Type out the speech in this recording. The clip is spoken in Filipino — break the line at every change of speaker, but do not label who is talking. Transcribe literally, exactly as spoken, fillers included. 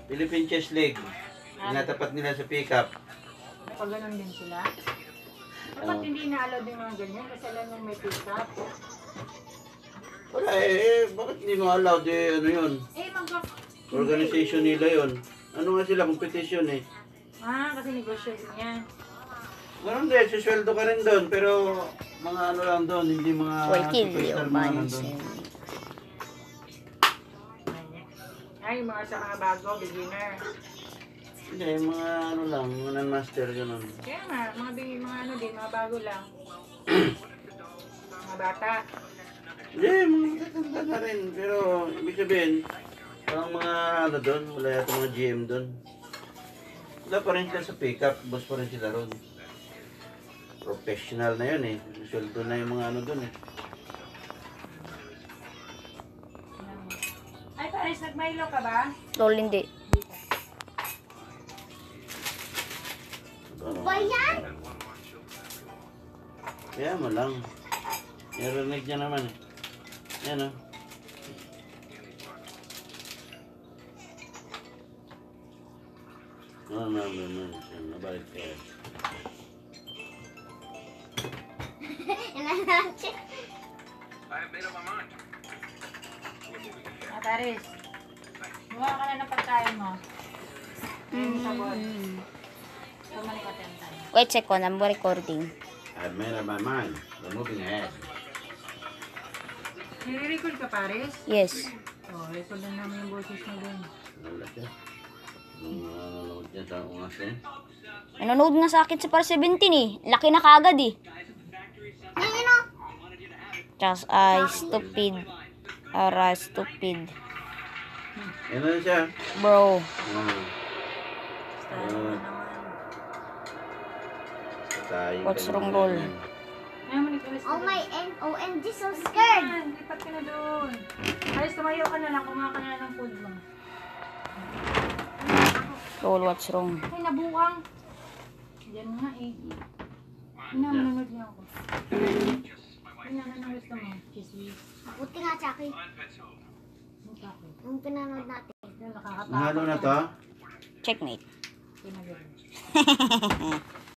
Philippine chest leg. Tinatapat nila sa pick-up.
Pag ganun din sila. Dapat
Oh.
hindi na-allow din mga ganyan kasi alam nung may pick-up.
Wala eh, eh, bakit hindi mo allowed eh, ano yun?
Eh, mag
Organization nila yun. Ano nga sila, competition eh.
Ah, kasi negosyo din yan.
Ganun din, sisweldo ka rin doon, pero mga ano lang doon, hindi mga superstar mga nandun.
Ay, mga sa mga bago, beginner.
Hindi, mga ano lang, mga non-master ganun.
Kaya nga, mga, big- mga ano din, mga bago lang. Mga bata.
Hindi, mga tatanda na rin, pero ibig sabihin, parang mga ano doon, wala yata mga G M doon. Wala pa rin sila sa pick-up, boss pa rin sila ron. Professional na yun eh, sweldo na yung mga ano doon eh.
Ay, Paris, nag-Milo ka ba?
Lol, hindi.
Ba yan? Kaya mo lang. Narinig niya naman eh. Yan o. No, no, no, no. Nabalik kayo.
Ah, Paris. Buha ka na ng pagkain mo. Ayun, sabon. Tumalik ka ten times.
Wait second, I'm recording.
I've made up my mind. We're moving ahead.
Nire-record ka, Paris?
Yes.
Oh, record lang namin yung boses mo dun.
Wala siya. Nung nanonood niya sa ungas eh.
Nanonood na sa akin sa par seventeen eh. Laki na kagad eh. Just I stupid. Ara stupid.
Yan na siya.
Bro.
Hmm.
Style mo naman.
Tayo
What's
kayo
wrong,
na
Lol?
yan.
Ayaw mo ni Paris.
Oh my and O M G, so scared.
Yan, lipat ka na doon. Paris, tumayo ka na lang. Kumaha ka na lang ng food mo.
Lol, what's wrong?
Ay, nabuwang. Diyan nga eh. Ina, manunod niya ako. Ina, anong gusto mo? Chismis.
Buti nga, Chucky.
Ang kakit.
Yung pinanood natin.
Yun, nakakatakot.
Nahalo na to?
Checkmate.
Pinagano.